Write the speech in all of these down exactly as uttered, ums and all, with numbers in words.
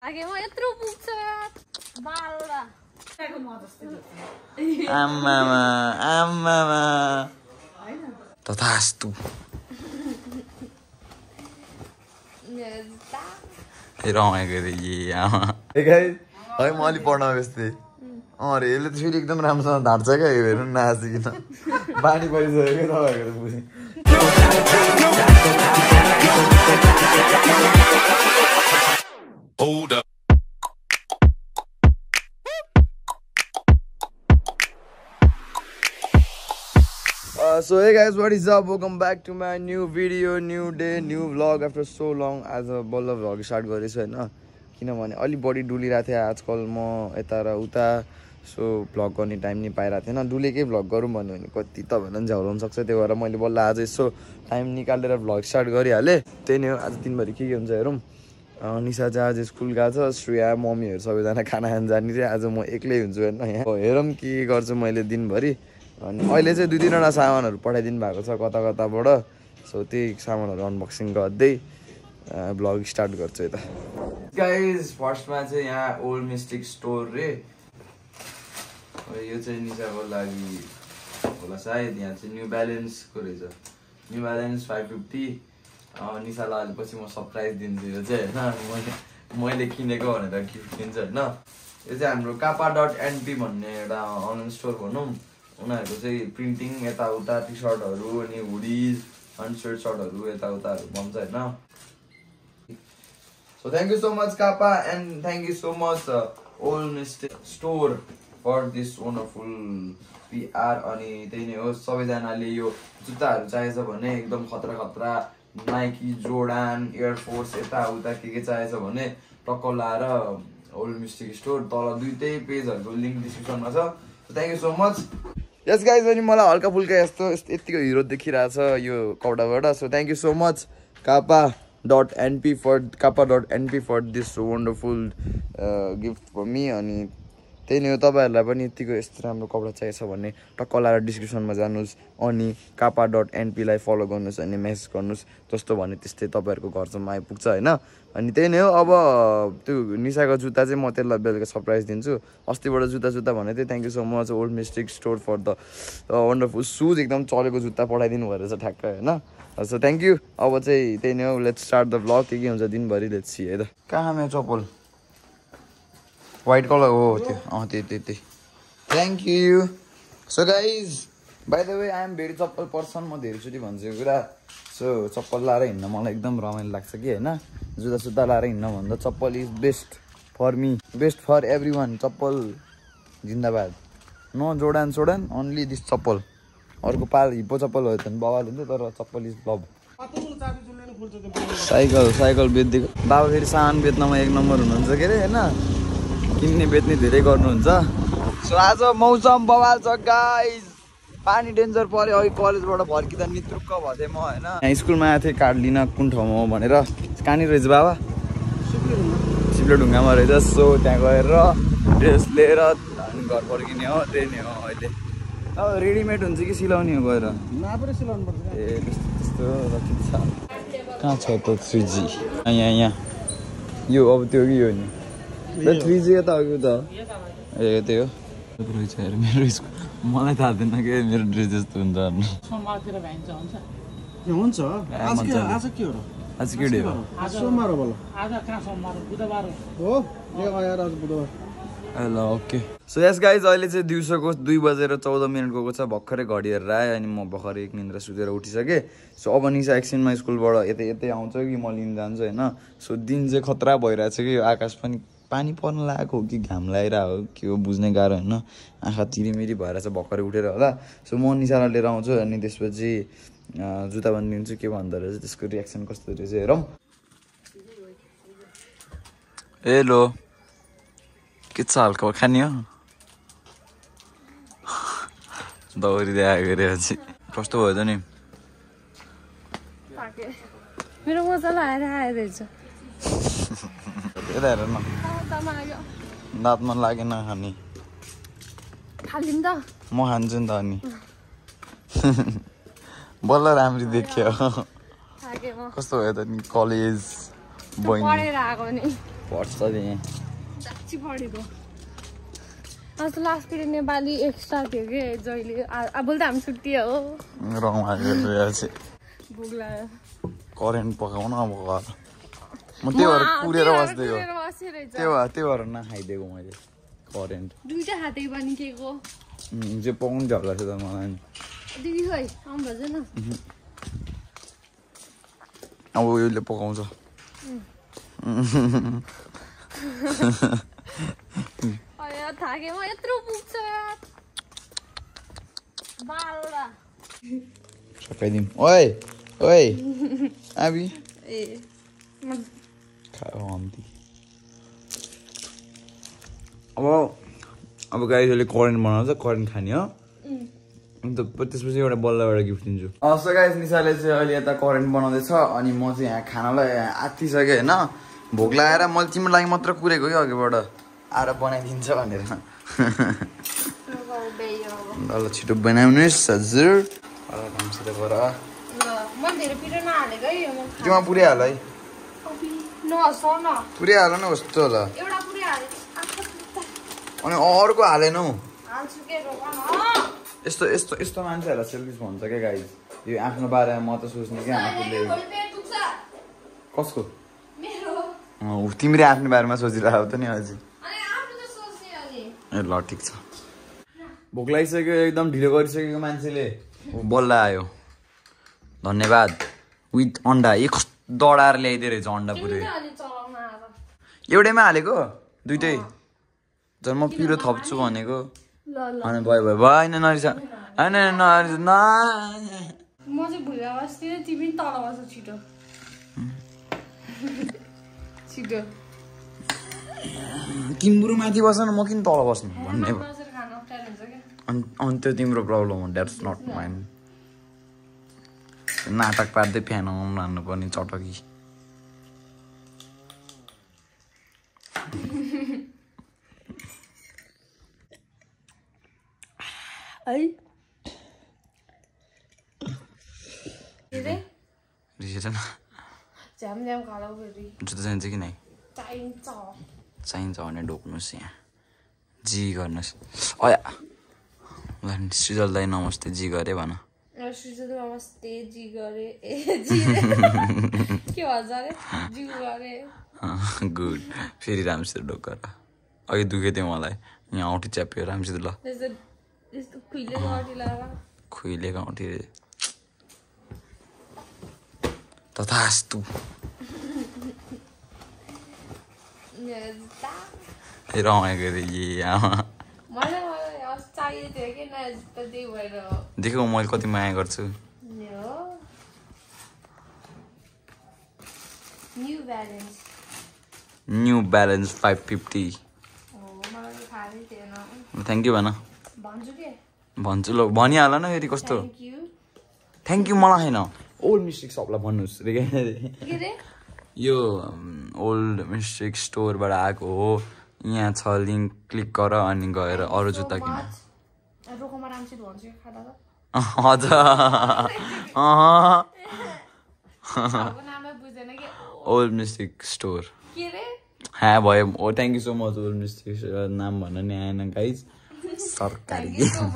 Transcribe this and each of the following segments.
आगे म यत्रो पुग्छ बालरा आमामा आमामा तथास्तु रमाइको रे आमा है म अलि पढ्न व्यस्तै अरे यसले त फेरि एकदम राम्रोसँग ढाँट्छ क्या यो हेर्नु नाचिकन बानी परिसक्यो तपाईँको त बुझेँ Hold up. Uh, so hey guys, what is up? Welcome back to my new video, new day, new vlog after so long. As a ball vlog start गरेछु हैन किनभने अलि बडी डुलिरहेको थिएँ आजकल म यता र उता सो भ्लग गर्ने टाइम नि पाइरहेको थिएन डुलेकै भ्लग गरौँ भन्यो भने कति तपाईँलाई झ्याउलाउन सक्छ त्यो भएर मैले बल्ल आज यसो टाइम निकालेर भ्लग स्टार्ट गरिहालेँ त्यही नै हो आज दिनभरि के के हुन्छ हेरौँ निशा चाहिँ आज स्कुल गएको छ श्रेया मम्मीहरू सबैजना खाना खान जाने थिएँ आज म एक्लै हुन्छु होइन यहाँ हेरौँ के गर्छु मैले दिनभरि अनि अहिले चाहिँ दुई तिनवटा सामानहरू पठाइदिनु भएको छ कता कताबाट सो त्यही सामानहरू अनबक्सिङ गर्दै भ्लग स्टार्ट गर्छु यता गाइज फर्स्टमा चाहिँ यहाँ ओल्ड मिस्टिक स्टोर रे यो चाहिँ निशाको लागि होला सायद यहाँ चाहिँ न्यू ब्यालेन्सको रहेछ न्यू ब्यालेन्स फाइभ फिफ्टी निशालाई अहिले पछि म सरप्राइज दिन्छु यो चाहिँ होइन मैले किनेको भनेर गिफ्ट दिन्छु होइन यो चाहिँ हाम्रो कापा डट एनपी भन्ने एउटा अनलाइन स्टोर भनौँ उनीहरूको चाहिँ प्रिन्टिङ यताउता टी सर्टहरू अनि हुडिज अनि स्वेट सर्टहरू यताउताहरू बन्छ होइन so thank you so much Kapa and thank you so much old mistake store for this wonderful PR अनि त्यही नै हो सबैजनाले यो जुत्ताहरू चाहिएछ भने एकदम खतरा खतरा नाइकी जोर्डान एयरफोर्स यताउता के के चाहिएछ भने टक्क लाएर ओल्ड मिस्टेक स्टोर तल दुइटै पेजहरूको लिङ्क डिस्क्रिप्सनमा छ thank you so much yes guys अनि मलाई हल्का फुल्का यस्तो यतिको हिरो देखिरहेछ यो कपडाबाट so thank you so much Kapa dot NP for Kapa dot NP for this wonderful gift for me अनि त्यही नै हो तपाईँहरूलाई पनि यतिको यस्तो राम्रो कपडा चाहिएछ भने टक्क लाएर डिस्क्रिप्सनमा जानुहोस् अनि कापा डट एनपीलाई फलो गर्नुहोस् अनि मेसेज गर्नुहोस् जस्तो भने त्यस्तै तपाईँहरूको घरसम्म आइपुग्छ होइन अनि त्यही नै हो अब त्यो निशाको जुत्ता चाहिँ म त्यसलाई बेलुका सरप्राइज दिन्छु अस्तिबाट जुत्ता जुत्ता भने चाहिँ thank you so much old mistake store for the wonderful shoes एकदम चलेको जुत्ता पठाइदिनु भयो रहेछ ठ्याक्क होइन सो थ्याङ्क यू अब चाहिँ त्यही नै हो लेट्स स्टार्ट द भ्लग के के हुन्छ दिनभरि लेट्स सी है त कहाँ मेरो चप्पल व्हाइट कलर हो त्यो अँ त्यही त्यही त्यही thank you so guys by the way I am very chappal person म धेरैचोटि भन्छु यो कुरा सो चप्पल लाएर हिँड्न मलाई एकदम रमाइलो लाग्छ कि होइन जुत्ता सुत्ता लाएर हिँड्न भन्दा chappal is best for me best for everyone चप्पल जिन्दाबाद नो जोडान सोडान ओन्ली दिस चप्पल अर्को पाल हिप्पो चप्पल भयो भने बाबाले हुन्थ्यो तर chappal is love cycle cycle बेचिदिएको बाबा फेरि सामान बेच्नमा एक नम्बर हुनुहुन्छ के अरे होइन किन्ने बेच्ने धेरै गर्नुहुन्छ सो आज मौसम बवाल छ गाइज पानी डेन्जर पऱ्यो अघि कलेजबाट फर्किँदा नित्रुक्क भएको थिएँ म होइन यहाँ स्कुलमा आएको थिएँ कार्ड लिन कुन ठाउँमा हो भनेर कहाँनिर रहेछ बाबा सिप्ले ढुङ्गामा रहेछ सो त्यहाँ गएर ड्रेस लिएर अनि घर फर्किने हो त्यही नै हो अहिले अब रेडिमेड हुन्छ कि सिलाउने हो गएर सिलाउनु पर्छ ए त्यस्तो त्यस्तो रचित छ कहाँ छ त थ्री जी यहाँ यहाँ यो अब त्यो कि यो नि थ्री जी त अघि त ए त्यही हो रहेछ हेर मेरो स्कुल मलाई थाहा थिएन कि मेरो ड्रेस जस्तो हुन्छ हुन्छ आज के हो आज के डे हो सोमबार हो आज कहाँ सोमबार बुधबार हो ए यार आज बुधबार ल ओके सो यस गाइज अहिले चाहिँ दिउँसोको दुई बजेर चौध मिनट गएको छ भर्खरै घडी हेरेर आएँ अनि म भर्खरै एक निन्द्रा सुतेर उठिसकेँ सो अब निशा एकछिनमा स्कुलबाट यतै यतै आउँछ कि म लिन जान्छु होइन सो दिन चाहिँ खतरा भइरहेछ कि यो आकाश पनि पानी पर्न लागेको हो कि घाम लगाइरहेको हो के हो बुझ्नै गाह्रो होइन आँखा चिरिमिरी भएर चाहिँ भर्खरै उठेर होला सो म निशालाई लिएर आउँछु अनि त्यसपछि जुत्ता भनिदिन्छु के भन्दो रहेछ त्यसको रियाक्सन कस्तो रहेछ हेरौँ हेलो के छ हल्का खाने हो दौरी आएको अरे कस्तो भयो त नि मेरो मजा लगाएर आएर रहेछ यता हेर न दाँत मन लागेन खाने खालिम त म खान्छु नि त अनि बल्ल राम्ररी देखियो कस्तो भयो त नि कलेज बहिनी पर्छ नि साच्ची पढेको आज लास्ट पिरियड नेपाली एक्स्ट्रा थियो के जहिले अब त हामी छुट्टी हो रमाइलो छ भोक लाग्यो करेन्ट पकाउन अब घर म त्यो भएर कुरेर बस्दिएको त्यो भएर त्यो भएर नखाइदिएको मैले करेन्ट दुईटा हातै पनि केको जे पकाउनु झ्याउ लाग्छ त मलाई दिदी खै आउनु भएन अब यसले पकाउँछ थाके म यत्रो पुग्छ बाल्ला सकाइदिउँ ओइ ओइ आबी ए खाऊ अन्ती अब अब गाइजले करेन्ट बनाउँछ करेन्ट खाने हो अन्त त्यसपछि एउटा बल्लबाट गिफ्ट दिन्छु सो गाइज निशाले चाहिँ अहिले यता करेन्ट बनाउँदैछ अनि म चाहिँ यहाँ खानालाई आत्तिसकेँ होइन भोक लगाएर मैले तिम्रो लागि मात्र कुरेको कि अघिबाट आएर बनाइदिन्छ भनेर ल छिटो बनाउनुहोस् हजुर त्योमा पुऱ्याइहाल है पुऱ्याइहाल न कस्तो होला अनि अर्को हालेनौ यस्तो यस्तो यस्तो मान्छेहरूलाई सेल्फिस भन्छ क्या गाइज यो आफ्नो बारेमा म त सोच्ने क्या आफूले कसको तिमीले आफ्नो बारेमा सोचिरहेको त नि अझै ए ल ठिक छ भोक लागिसक्यो एकदम ढिलो गरिसकेको मान्छेले बल्ल आयो धन्यवाद विथ अन्डा एक डढाएर ल्याइदियो रहेछ अन्डा पुरै एउटैमा हालेको दुइटै झन् म पिरो थप्छु भनेको अनि भयो भयो भएन नरिसा होइन नरिसा न म चाहिँ भुइँमा बस्दिनँ तिमी तल बस्छ छिटो छिटो तिम्रो माथि बस्न म किन तल बस्नु भन्ने अनि त्यो तिम्रो प्रब्लम हो द्याट्स नट माइन नाटक पार्दै फ्यान लानु पर्ने चटकी रिसेन जुत्ता चाहिन्छ कि नै चाहिन्छ भने ढोक्नुहोस् यहाँ जी गर्नुहोस् अया ल सृजल दाइ नमस्ते जी गरे भन सृजल नमस्ते जी गरे ए जी के भन्छ अरे जी गरे गुड फेरि रामसित ढोक गर अघि दुखे थियो मलाई यहाँ औँठी च्याप्यो रामसित ल खुइलेको औँठी तथास्तु रमाइको रे देखौ मैले कति माया गर्छु new balance five fifty thank you भन भन्छु ल भनिहाल न फेरि कस्तो थ्याङ्क यू मलाई होइन ओल्ड मिस्टेक सबलाई भन्नुहोस् रे यो ओल्ड मिस्टेक स्टोरबाट आएको हो यहाँ छ लिङ्क क्लिक गर अनि गएर अरू जुत्ता किन हजुर ओल्ड मिस्टेक स्टोर हाँ भयो oh thank you so much old mistake नाम भन्न नि आएन गाइज सरकारी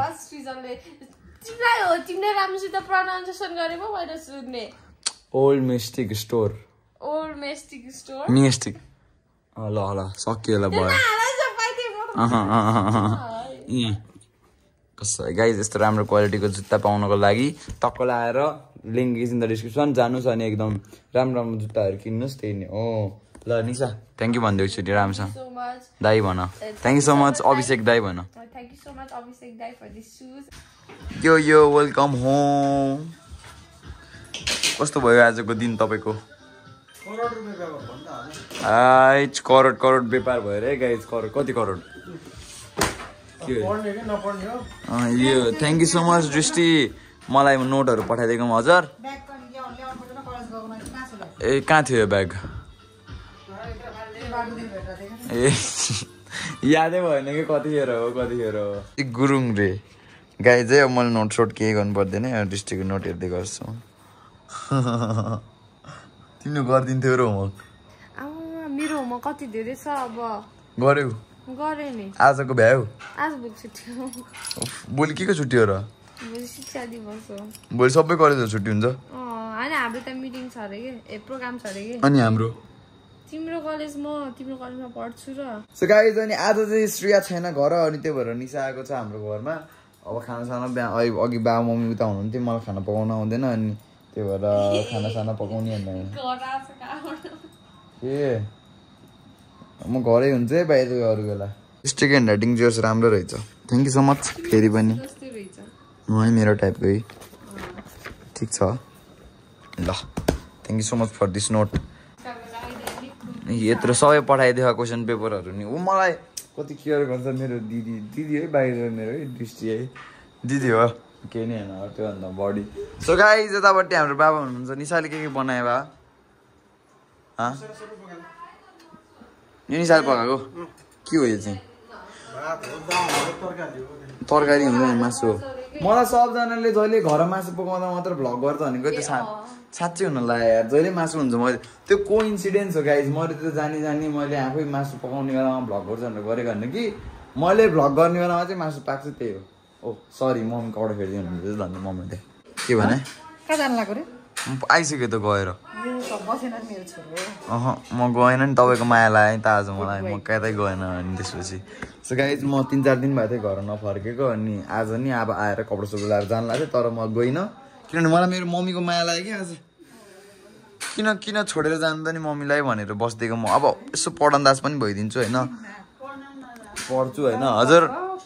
old mistake store old mistake store mistake ल ल सक्यो ल भयो कसो गाइज यस्तो राम्रो क्वालिटीको जुत्ता पाउनको लागि टक्क लगाएर link is in the description जानुहोस् अनि एकदम राम्रो राम्रो जुत्ताहरू किन्नुहोस् त्यही नै हो ल निशा थ्याङ्क यू भनिदिएको छु राम्रोसँग दाई भन thank you so much Abhishek दाई भन यो यो वेलकम होम कस्तो भयो आजको दिन तपाईँको आइज करोड करोड व्यापार भयो रे गाइज करोड कति करोड यो थ्याङ्क यू सो मच दृष्टि मलाई नोटहरू पठाइदिएकोमा हजुर ए कहाँ थियो यो ब्याग ए यादै भएन कि कतिखेर हो कतिखेर हो गुरुङ रे गाई चाहिँ अब मैले नोट सोट केही गर्नु पर्दैन दृष्टिको नोट हेर्दै गर्छु तिमीले गरिदिन्थ्यौ र होमवर्क मेरो म कति धेरै छ अब गर्यौ गरे नि आजको भ्यायो आज भोलि छुट्टी हो भोलि के को छुट्टी हो र भोलि शिक्षा दिवस हो भोलि सबै कलेजहरु छुट्टी हुन्छ हैन हाम्रो त मिटिङ छ अरे के ए प्रोग्राम छ अरे के अनि हाम्रो तिम्रो कलेज म तिम्रो कलेजमा पढ्छु र सो गाइज अनि आज चाहिँ श्रेया छैन घर अनि त्यही भएर निशा आएको छ हाम्रो घरमा अब खाना साना अघि बाबा मम्मी उता हुनुहुन्थ्यो मलाई खाना पकाउन आउँदैन अनि त्यही भएर खाना साना पकाउने अनि ए म घरै हुन्छ है बाहिर अरू बेला स्टिक ह्यान्ड राइटिङ चाहिँ राम्रो रहेछ थ्याङ्क यू सो मच फेरि पनि है मेरो टाइपकै ठिक छ ल thank you so much for this note यत्रो सबै पठाइदियो क्वेसन पेपरहरू नि ऊ मलाई कति केयर गर्छ मेरो दिदी दिदी है बाहिर मेरो है दृष्टि है दिदी हो केही नै होइन त्योभन्दा बढी सो गाइज यतापट्टि हाम्रो बाबा हुनुहुन्छ निशाले के के बनायो बा यो निशाले पकाएको के हो यो चाहिँ तरकारी हुँदैन मासु हो मलाई सबजनाले जहिले घर मासु पकाउँदा मात्र भ्लग गर्छ भनेको त्यो सा साँच्चै हुन लाग्यो यार जहिले मासु हुन्छ मैले त्यो को इन्सिडेन्स हो गाइज मैले त्यो जानी जानी मैले आफै मासु पकाउने बेलामा भ्लग गर्छु भनेर गरेको होइन कि मैले भ्लग गर्ने बेलामा चाहिँ मासु पाक्छ त्यही हो ओ सरी मम्मी कपडा फेरिदिनु हुनुहुन्छ धन्यवाद मम्मीले के भने कहाँ जानु लाग्यो रे आइसक्यो त गएर अह म गएन नि तपाईँको माया लाग्यो नि त आज मलाई म कतै गएन अनि त्यसपछि सो गाइज म तिन चार दिन भएको थिएँ घर नफर्केको अनि आज नि अब आएर कपडा सपडा लगाएर जानु लाग्यो तर म गइनँ किनभने मलाई मेरो मम्मीको माया लाग्यो कि आज किन किन छोडेर जानु त नि मम्मीलाई भनेर बसिदिएको म अब यसो पढन्दाज पनि भइदिन्छु होइन पढ्छु होइन हजुर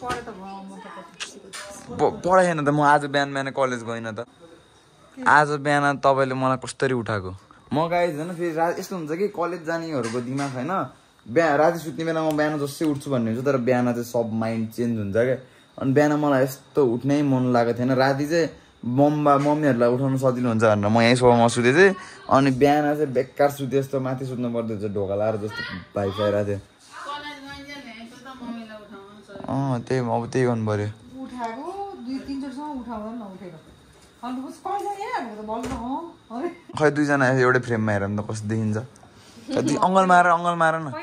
पढाएन त म आज बिहान बिहान कलेज गइनँ त आज बिहान तपाईँले मलाई कसरी उठाएको म गाइज होइन फेरि रा यस्तो हुन्छ कि कलेज जानेहरूको दिमाग होइन बिहान राति सुत्ने बेला म बिहान जस्तै उठ्छु भन्ने हुन्छ तर बिहान चाहिँ सब माइन्ड चेन्ज हुन्छ क्या अनि बिहान मलाई यस्तो उठ्नै मन लागेको थिएन राति चाहिँ मम्मा मम्मीहरूलाई उठाउनु सजिलो हुन्छ भनेर म यहीँ सोफामा सुतेँ थिएँ अनि बिहान चाहिँ बेकार सुते जस्तो माथि सुत्नु पर्दो हुन्छ ढोका लाएर जस्तो भाइब आइरहेको थियो अँ त्यही अब त्यही गर्नु पऱ्यो खै दुईजना एउटै फ्रेममा हेर नि त कस्तो देखिन्छ अङ्गल मार अङ्गल मार न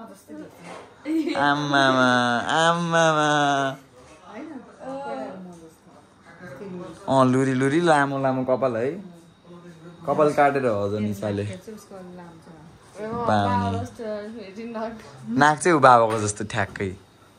आमामा आमामा अँ लुरी लुरी लामो लामो कपाल है कपाल काटेर हजुर निशाले नाक चाहिँ ऊ बाबाको जस्तो ठ्याक्कै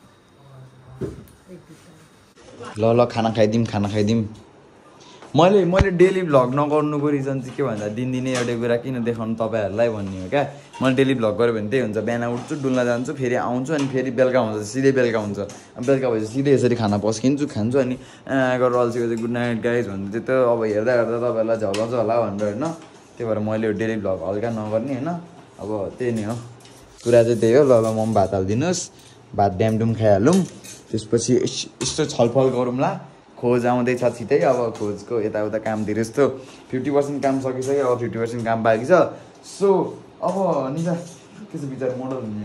ल ल खाना खाइदिउँ खाना खाइदिउँ मैले मैले डेली भ्लग नगर्नुको रिजन चाहिँ के भन्दा दिनदिनै एउटा कुरा किन देखाउनु तपाईँहरूलाई भन्ने हो क्या मैले डेली भ्लग गऱ्यो भने त्यही हुन्छ बिहान उठ्छु डुल्न जान्छु फेरि आउँछु अनि फेरि बेलुका हुन्छ सिधै बेलुका हुन्छ अनि बेलुका भएपछि सिधै यसरी खाना पस्किन्छु खान्छु अनि गरेर अल्छीको चाहिँ गुड नाइट गाइज भन्नु त्यो त अब हेर्दा हेर्दा तपाईँहरूलाई झलाउँछ होला भनेर होइन त्यही भएर मैले डेली भ्लग हल्का नगर्ने होइन अब त्यही नै हो कुरा चाहिँ त्यही हो ल ल म पनि भात हालिदिनुहोस् भात ड्यामडुम खाइहालौँ त्यसपछि यस्तो छलफल गरौँला खोज आउँदैछ छिटै अब खोजको यताउता कामतिर यस्तो फिफ्टी पर्सेन्ट काम सकिसक्यो अब फिफ्टी पर्सेन्ट काम बाँकी छ सो अब निशा के छ विचार मोडल हुने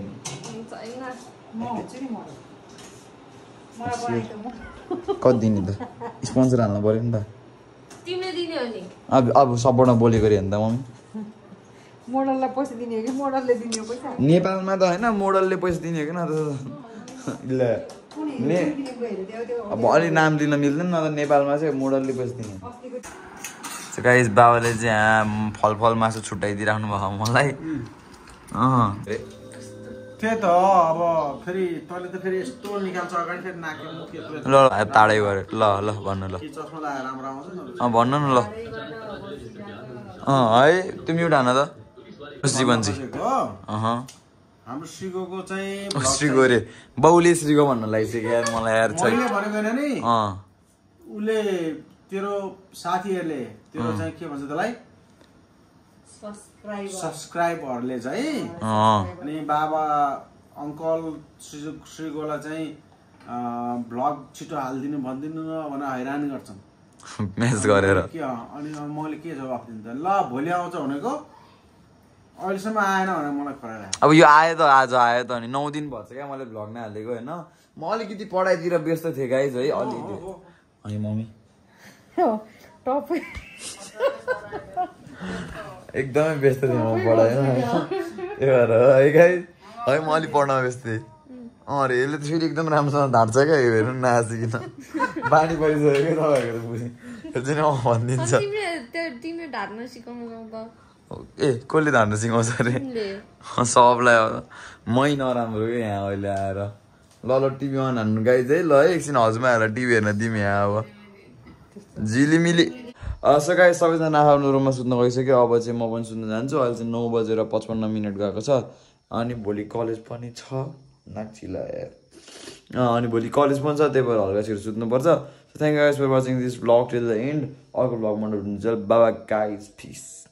कति दिने त स्पोन्सर हाल्नु पऱ्यो नि त अब अब सबैबाट बोलेको अरे नि त मम्मी मोडललाई पैसा दिने हो कि मोडलले दिने हो पैसा नेपालमा त होइन मोडलले पैसा दिने हो कि न त ल ने अब अलि नाम लिन मिल्दैन न त नेपालमा चाहिँ मोडलले पैसा दिने गाइस बाबाले चाहिँ फलफल मासु छुट्याइदिइराख्नु भयो मलाई अँ त्यही त अब फेरि तैँले त फेरि यस्तो निकाल्छ अगाडि फेरि नाके मुखे ल ताडै गरे ल ल भन्नु ल चस्मा लगाएर राम्रो आउँछ नि अँ भन्नु न ल अँ है तिमी एउटा हान त जीवनजी अँ हाम्रो श्रीगोको चाहिँ श्रीगो रे बाउले श्रीगो भन्न लागिसक्यो यार मलाई यार छैन भनेको हैन नि अँ उले तेरो साथीहरुले तेरो चाहिँ के भन्छ त्यसलाई सब्स्क्राइबर सब्स्क्राइबरले चाहिँ अँ अनि बाबा अंकल श्रीगोलाई चाहिँ भ्लग छिटो हाल्दिनु भन्दिनु भनेर हैरान गर्छन् मेसेज गरेर के अनि मैले के जवाफ दिन्छु ल भोलि आउँछ भनेको अहिलेसम्म आएन भने मलाई खराब लाग्यो अब यो आयो त आज आयो त अनि नौ दिन भन्छ क्या मैले भ्लग नै हालेको होइन म अलिकति पढाइतिर व्यस्त थिएँ गाइज है अलिकति अनि मम्मी एकदमै व्यस्त थिएँ म पढाइमा त्यही भएर है गाइस है म अलिक पढ्न व्यस्तै अरे यसले त फेरि एकदम राम्रोसँग ढाँट्छ क्या यो हेर्नु नआसिकन बानी परिसक्यो तपाईँहरूको त बुझेँ यो चाहिँ म भनिदिन्छ तिमीले ढाट्न सिकाउनु त ए कसले ढाट्न सिकाउँछ अरे सबलाई मै नराम्रो क्या यहाँ अहिले आएर ल ल टिभी अन हान्नु गाइज है ल है एकछिन हजुरमा आएर टिभी हेर्न दिउँ यहाँ अब झिलिमिली सो गाइज सबैजना आफ्नो रुममा सुत्न गइसक्यो अब चाहिँ म पनि सुत्न जान्छु अहिले चाहिँ नौ बजेर पचपन्न मिनट गएको छ अनि भोलि कलेज पनि छ नाचिला यार अनि भोलि कलेज पनि छ त्यही भएर हल्का छिटो सुत्नुपर्छ so thank you guys for watching this blog till the end अर्को ब्लगमा हुन्छ बाबा गाइज पिस